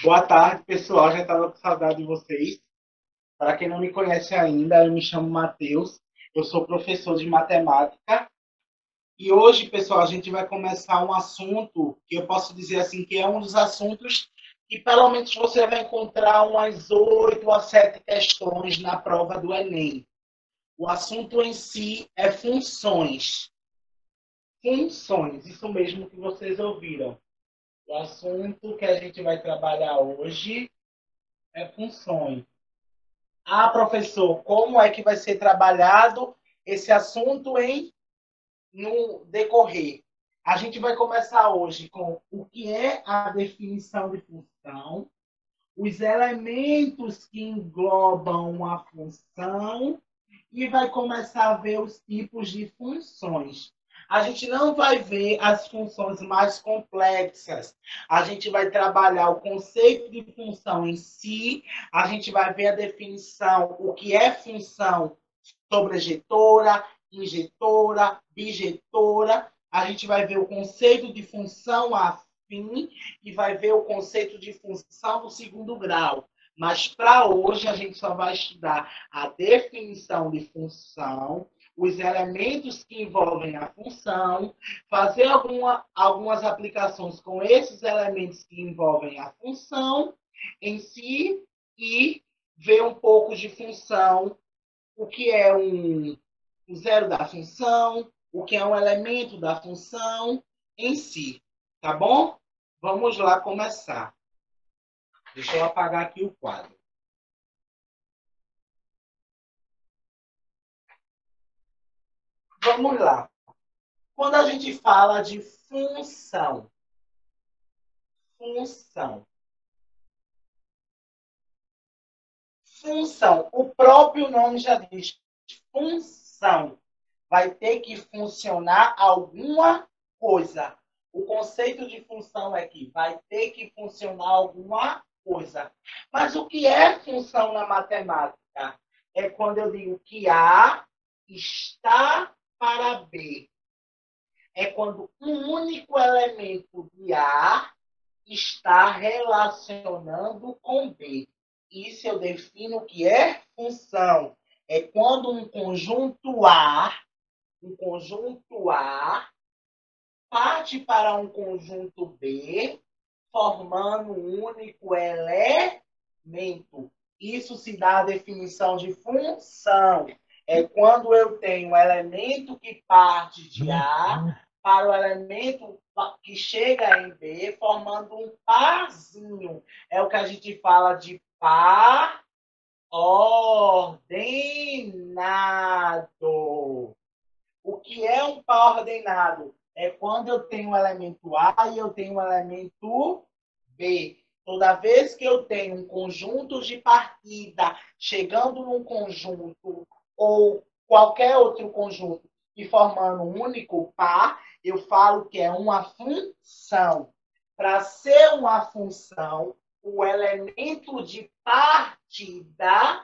Boa tarde, pessoal. Já estava com saudade de vocês. Para quem não me conhece ainda, eu me chamo Matheus. Eu sou professor de matemática. E hoje, pessoal, a gente vai começar um assunto que eu posso dizer assim que é um dos assuntos que pelo menos você vai encontrar umas 8 a 7 questões na prova do Enem. O assunto em si é funções. Funções, isso mesmo que vocês ouviram. O assunto que a gente vai trabalhar hoje é funções. Ah, professor, como é que vai ser trabalhado esse assunto no decorrer? A gente vai começar hoje com o que é a definição de função, os elementos que englobam a função e vai começar a ver os tipos de funções. A gente não vai ver as funções mais complexas. A gente vai trabalhar o conceito de função em si, a gente vai ver a definição, o que é função sobrejetora, injetora, bijetora. A gente vai ver o conceito de função afim e vai ver o conceito de função do segundo grau. Mas para hoje a gente só vai estudar a definição de função, os elementos que envolvem a função, fazer algumas aplicações com esses elementos que envolvem a função em si e ver um pouco de função, o que é o zero da função, o que é um elemento da função em si. Tá bom? Vamos lá começar. Deixa eu apagar aqui o quadro. Vamos lá. Quando a gente fala de função, função, o próprio nome já diz, função. Vai ter que funcionar alguma coisa. O conceito de função é que vai ter que funcionar alguma coisa. Mas o que é função na matemática? É quando eu digo que A está para B. É quando um único elemento de A está relacionando com B. Isso eu defino o que é função. É quando um conjunto A parte para um conjunto B, formando um único elemento. Isso se dá a definição de função. É quando eu tenho um elemento que parte de A para o elemento que chega em B, formando um parzinho. É o que a gente fala de par ordenado. O que é um par ordenado? É quando eu tenho um elemento A e eu tenho um elemento B. Toda vez que eu tenho um conjunto de partida chegando num conjunto ou qualquer outro conjunto e formando um único par, eu falo que é uma função. Para ser uma função, o elemento de partida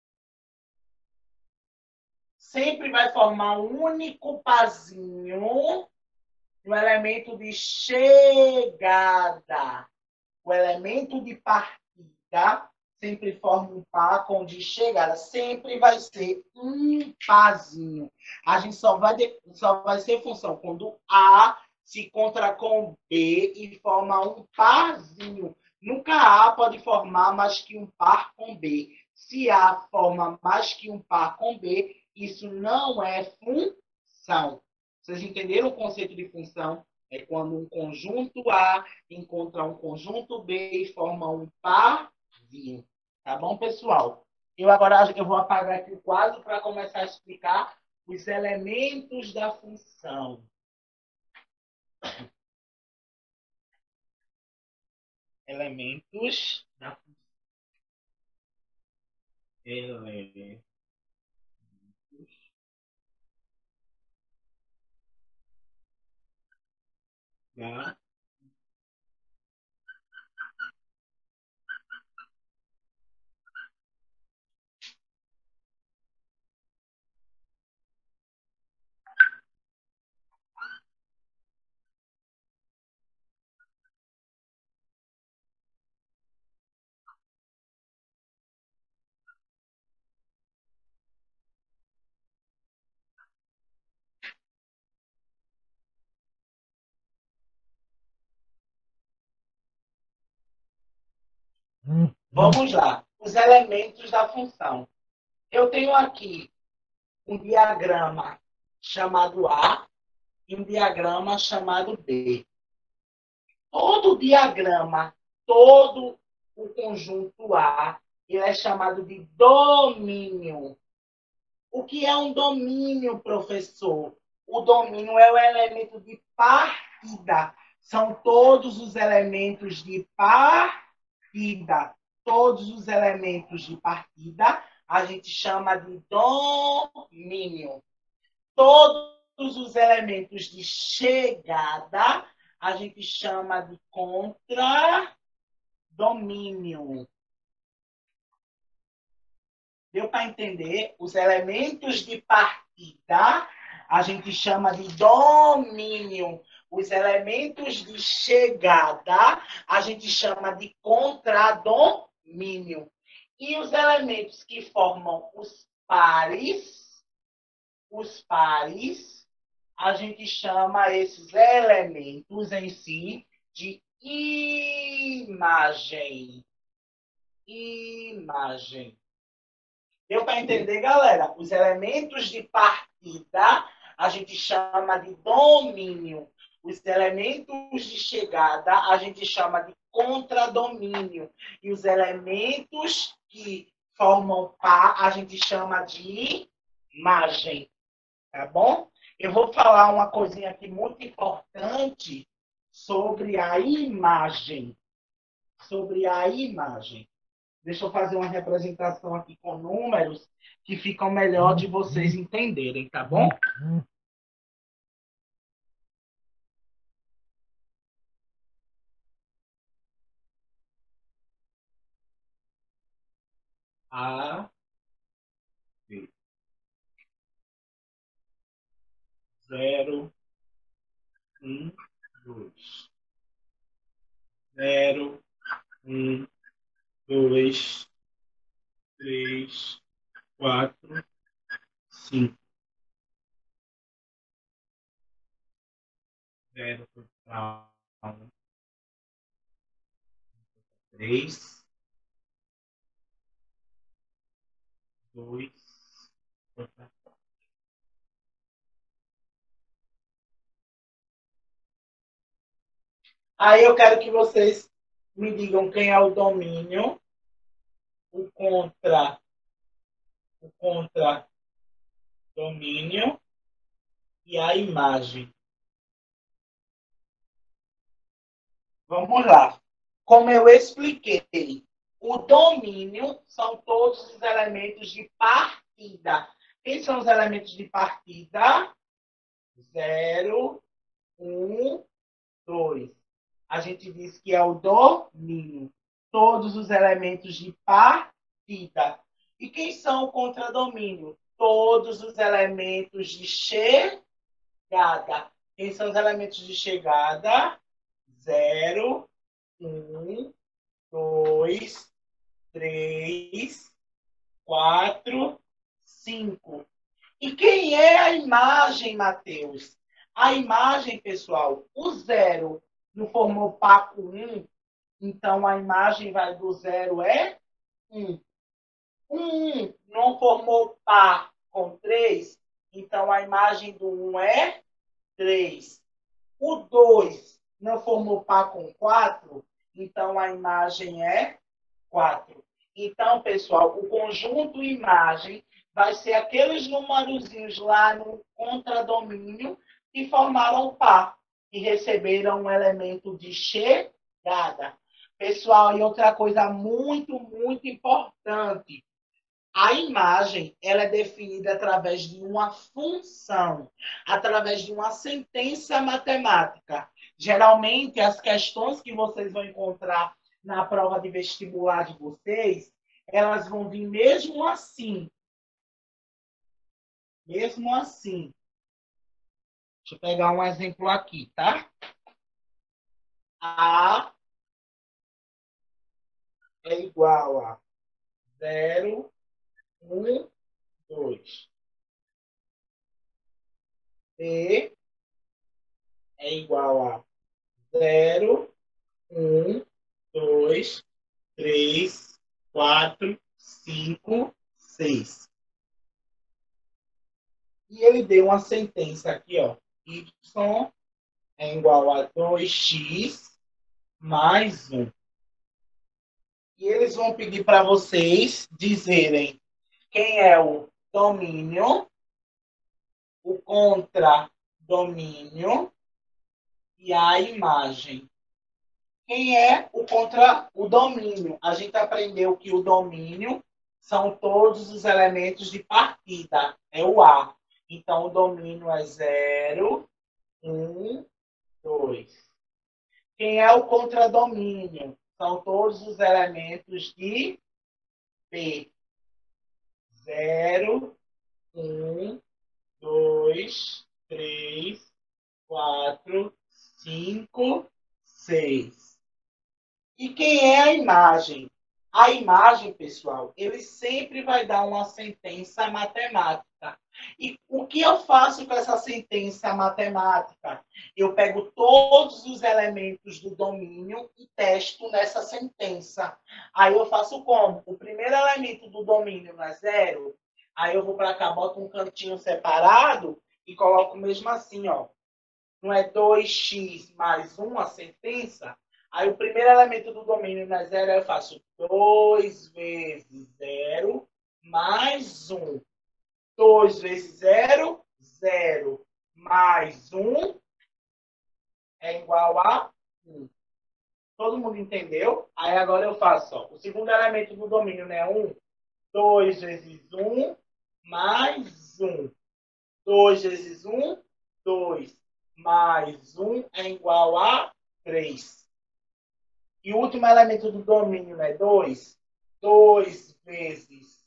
sempre vai formar um único parzinho no elemento de chegada. O elemento de partida sempre forma um par com o de chegada. Sempre vai ser um parzinho. A gente só vai ser função quando A se encontra com B e forma um parzinho. Nunca A pode formar mais que um par com B. Se A forma mais que um par com B, isso não é função. Vocês entenderam o conceito de função? É quando um conjunto A encontra um conjunto B e forma um parzinho. Tá bom, pessoal? Eu vou apagar aqui o quadro para começar a explicar os elementos da função. Elementos da função. Elementos da Vamos lá. Os elementos da função. Eu tenho aqui um diagrama chamado A e um diagrama chamado B. Todo diagrama, todo o conjunto A, ele é chamado de domínio. O que é um domínio, professor? O domínio é o elemento de partida. São todos os elementos de partida. Todos os elementos de partida a gente chama de domínio. Todos os elementos de chegada a gente chama de contradomínio. Deu para entender? Os elementos de partida a gente chama de domínio. Os elementos de chegada a gente chama de contradomínio. E os elementos que formam os pares, a gente chama esses elementos em si de imagem. Imagem. Deu para entender, galera? Os elementos de partida a gente chama de domínio. Os elementos de chegada a gente chama de contradomínio. E os elementos que formam par a gente chama de imagem. Tá bom? Eu vou falar uma coisinha aqui muito importante sobre a imagem. Sobre a imagem. Deixa eu fazer uma representação aqui com números que ficam melhor de vocês entenderem, tá bom? A, B, 0, 1, 2. 0, 1, 2, 3, 4, 5. 0, 3, 2. Aí eu quero que vocês me digam quem é o domínio, o contra, o contradomínio e a imagem. Vamos lá. Como eu expliquei, o domínio são todos os elementos de partida. Quem são os elementos de partida? 0, 1, 2. A gente diz que é o domínio. Todos os elementos de partida. E quem são o contradomínio? Todos os elementos de chegada. Quem são os elementos de chegada? 0, 1, 2, 3, 4, 5. E quem é a imagem, Mateus? A imagem, pessoal, o 0 não formou par com 1, então a imagem vai do 0 é 1. O 1 não formou par com 3, então a imagem do 1 é 3. O 2 não formou par com 4, então a imagem é 4. Então, pessoal, o conjunto imagem vai ser aqueles numerozinhos lá no contradomínio que formaram o par, que receberam um elemento de chegada. Pessoal, e outra coisa muito, muito importante. A imagem ela é definida através de uma função, através de uma sentença matemática. Geralmente, as questões que vocês vão encontrar na prova de vestibular de vocês, elas vão vir mesmo assim. Mesmo assim. Deixa eu pegar um exemplo aqui, tá? A é igual a 0, 1, 2. B é igual a 0, 1, 2. 3, 4, 5, 6. E ele deu uma sentença aqui, ó. Y é igual a 2x mais 1. E eles vão pedir para vocês dizerem quem é o domínio, o contradomínio e a imagem. Quem é o contra o domínio? A gente aprendeu que o domínio são todos os elementos de partida, é o A. Então, o domínio é 0, 1, 2. Quem é o contradomínio? São todos os elementos de B. 0, 1, 2, 3, 4, 5, 6. E quem é a imagem? A imagem, pessoal, ele sempre vai dar uma sentença matemática. E o que eu faço com essa sentença matemática? Eu pego todos os elementos do domínio e testo nessa sentença. Aí eu faço como? O primeiro elemento do domínio não é 0. Aí eu vou para cá, boto um cantinho separado e coloco mesmo assim, ó. Não é 2x mais 1 a sentença? Aí o primeiro elemento do domínio não é 0, aí eu faço 2 vezes 0 mais 1. 2 vezes 0, 0. Mais 1 é igual a 1. Todo mundo entendeu? Aí agora eu faço, ó, o segundo elemento do domínio não é 1? 2 vezes 1 mais 1. 2 vezes 1, 2. Mais 1 é igual a 3. E o último elemento do domínio é 2. 2 vezes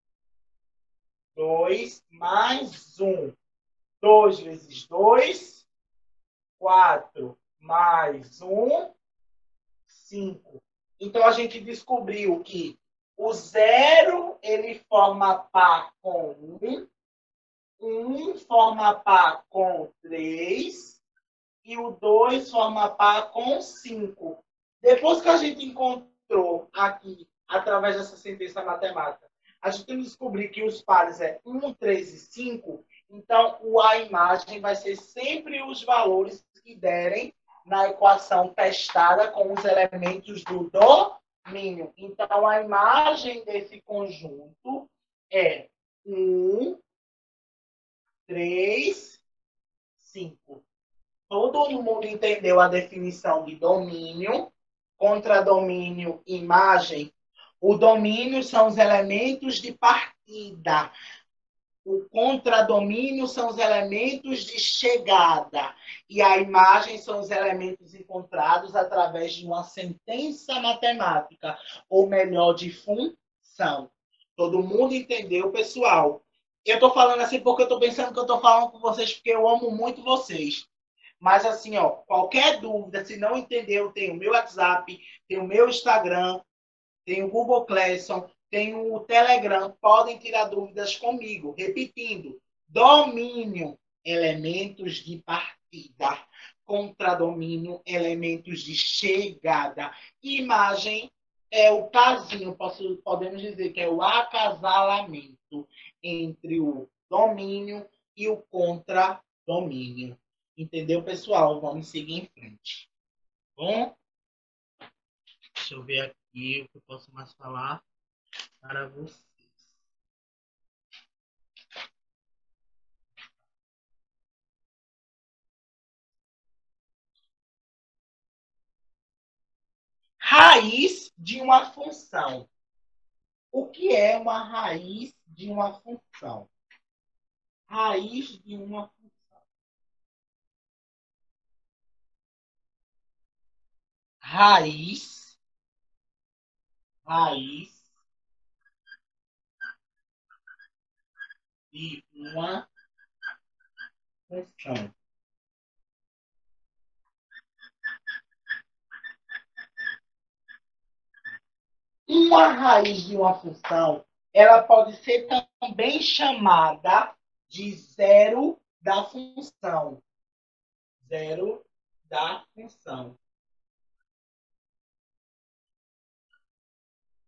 2 mais 1. 2 vezes 2, 4. Mais 1, 5. Então, a gente descobriu que o 0 ele forma par com 1. 1 forma par com 3. E o 2 forma par com 5. Depois que a gente encontrou aqui, através dessa sentença matemática, a gente tem que descobrir que os pares é 1, 3 e 5, então a imagem vai ser sempre os valores que derem na equação testada com os elementos do domínio. Então, a imagem desse conjunto é 1, 3, 5. Todo mundo entendeu a definição de domínio, contradomínio, imagem? O domínio são os elementos de partida. O contradomínio são os elementos de chegada. E a imagem são os elementos encontrados através de uma sentença matemática, ou melhor, de função. Todo mundo entendeu, pessoal? Eu estou falando assim porque eu estou pensando que eu estou falando com vocês porque eu amo muito vocês. Mas assim, ó, qualquer dúvida, se não entendeu, tem o meu WhatsApp, tem o meu Instagram, tem o Google Classroom, tem o Telegram. Podem tirar dúvidas comigo. Repetindo, domínio, elementos de partida. Contradomínio, elementos de chegada. Imagem é o casinho, podemos dizer que é o acasalamento entre o domínio e o contradomínio. Entendeu, pessoal? Vamos seguir em frente. Bom, deixa eu ver aqui o que eu posso mais falar para vocês. Raiz de uma função. O que é uma raiz de uma função? Raiz de uma função. Raiz de uma função. Uma raiz de uma função, ela pode ser também chamada de zero da função. Zero da função.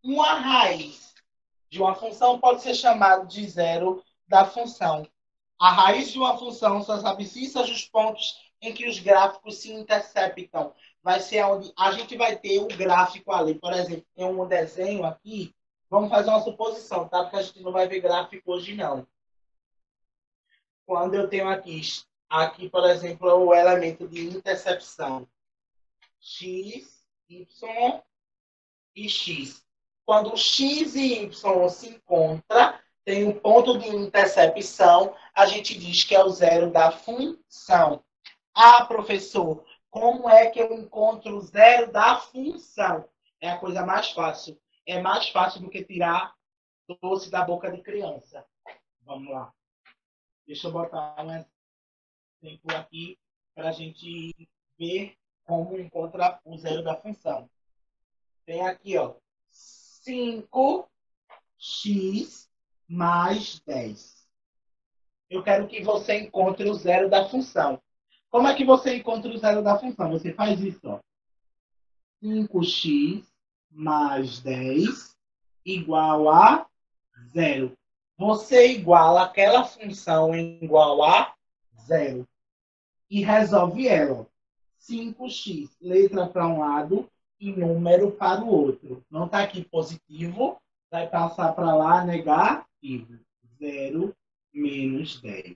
Uma raiz de uma função pode ser chamada de zero da função. A raiz de uma função só se abscissa dos pontos em que os gráficos se interceptam. Vai ser onde a gente vai ter o gráfico ali. Por exemplo, tem um desenho aqui. Vamos fazer uma suposição, tá? Porque a gente não vai ver gráfico hoje, não. Quando eu tenho aqui, por exemplo, o elemento de intercepção x, y e x. Quando x e y se encontram, tem um ponto de intercepção, a gente diz que é o zero da função. Ah, professor, como é que eu encontro o zero da função? É a coisa mais fácil. É mais fácil do que tirar doce da boca de criança. Vamos lá. Deixa eu botar um exemplo aqui para a gente ver como encontra o zero da função. Tem aqui, ó, 5x mais 10. Eu quero que você encontre o zero da função. Como é que você encontra o zero da função? Você faz isso, ó. 5x mais 10 igual a zero. Você iguala aquela função igual a zero. E resolve ela. 5x, letra para um lado e número para o outro. Não está aqui positivo, vai passar para lá negativo. 0 menos 10.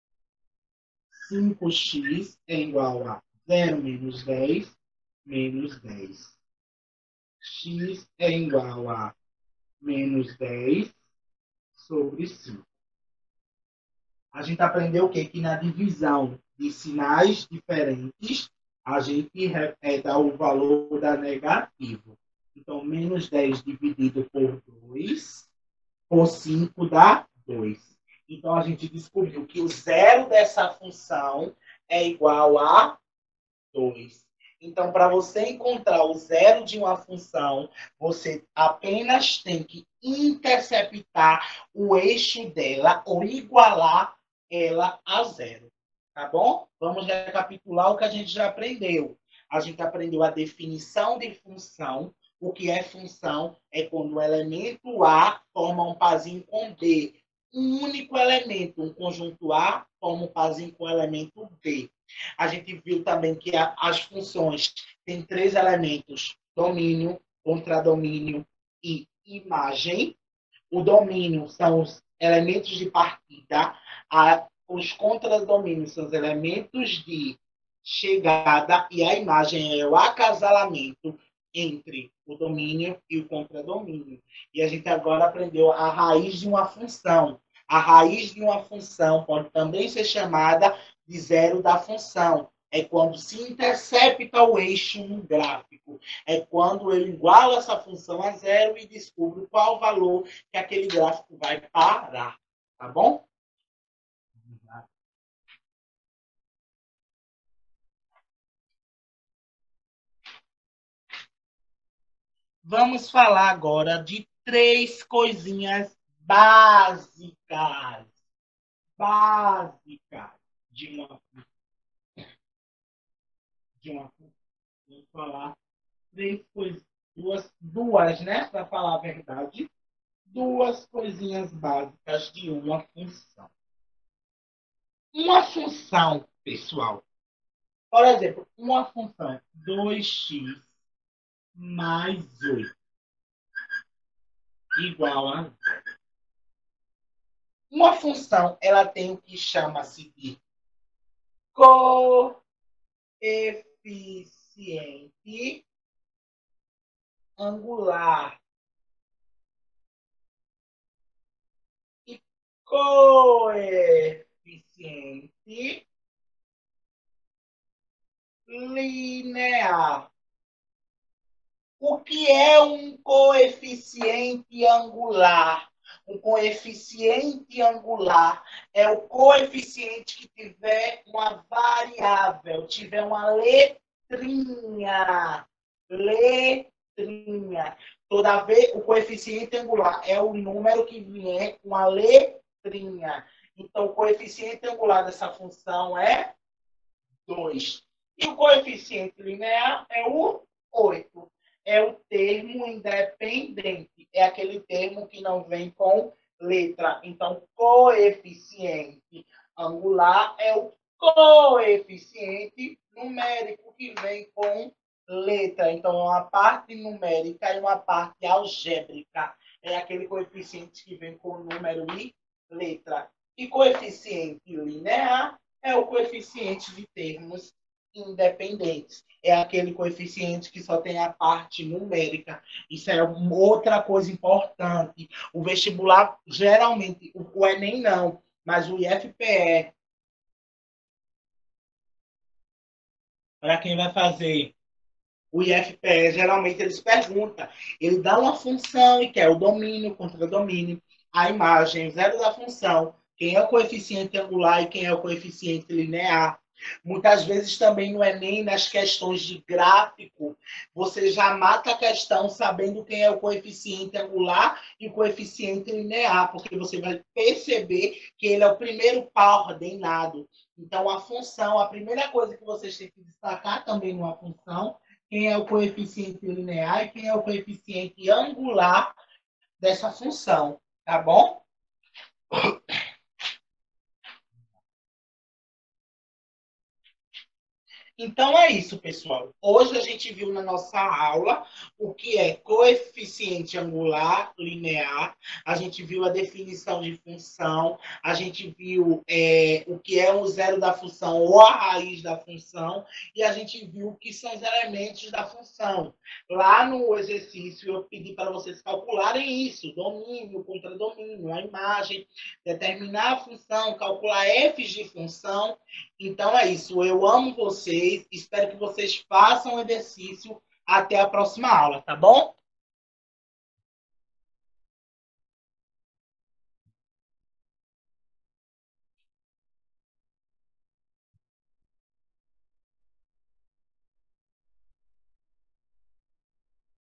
5x é igual a 0 menos 10 menos 10. X é igual a menos 10 sobre 5. A gente aprendeu o quê? Que na divisão de sinais diferentes, a gente dá o valor da negativo. Então, menos 10 dividido por 2, por 5 dá 2. Então, a gente descobriu que o zero dessa função é igual a 2. Então, para você encontrar o zero de uma função, você apenas tem que interceptar o eixo dela ou igualar ela a zero. Tá bom? Vamos recapitular o que a gente já aprendeu. A gente aprendeu a definição de função. O que é função? É quando o elemento A forma um parzinho com B. Um único elemento, um conjunto A, forma um parzinho com o elemento B. A gente viu também que as funções têm três elementos: domínio, contradomínio e imagem. O domínio são os elementos de partida, os contradomínios são os elementos de chegada e a imagem é o acasalamento entre o domínio e o contradomínio. E a gente agora aprendeu a raiz de uma função. A raiz de uma função pode também ser chamada de zero da função. É quando se intercepta o eixo no gráfico. É quando eu igualo essa função a zero e descubro qual o valor que aquele gráfico vai parar. Tá bom? Vamos falar agora de três coisinhas básicas. Básicas de uma vamos falar três coisas, duas, né? Para falar a verdade, duas coisinhas básicas de uma função. Uma função, pessoal. Por exemplo, uma função 2x mais 8 igual a uma função, ela tem o que chama-se de coeficiente angular e coeficiente linear. O que é um coeficiente angular? Um coeficiente angular é o coeficiente que tiver uma variável, tiver uma letrinha. Letrinha. Toda vez, o coeficiente angular é o número que vier com a letrinha. Então, o coeficiente angular dessa função é 2. E o coeficiente linear é o 8. é o termo independente. É aquele termo que não vem com letra. Então, coeficiente angular é o coeficiente numérico que vem com letra. Então, uma parte numérica e uma parte algébrica. É aquele coeficiente que vem com número e letra. E coeficiente linear é o coeficiente de termos independentes. É aquele coeficiente que só tem a parte numérica. Isso é outra coisa importante. O vestibular, geralmente, o Enem não, mas o IFPE, para quem vai fazer o IFPE, geralmente eles perguntam, ele dá uma função e quer o domínio, contra domínio, a imagem, o zero da função, quem é o coeficiente angular e quem é o coeficiente linear. Muitas vezes também no Enem, nas questões de gráfico, você já mata a questão sabendo quem é o coeficiente angular e o coeficiente linear, porque você vai perceber que ele é o primeiro par ordenado. Então, a função, a primeira coisa que vocês têm que destacar também numa função, quem é o coeficiente linear e quem é o coeficiente angular dessa função, tá bom? Então é isso, pessoal. Hoje a gente viu na nossa aula o que é coeficiente angular linear, a gente viu a definição de função, a gente viu o que é o zero da função ou a raiz da função, e a gente viu o que são os elementos da função. Lá no exercício eu pedi para vocês calcularem isso, domínio, contradomínio, a imagem, determinar a função, calcular f's de função. Então é isso. Eu amo vocês. Espero que vocês façam o exercício. Até a próxima aula, tá bom?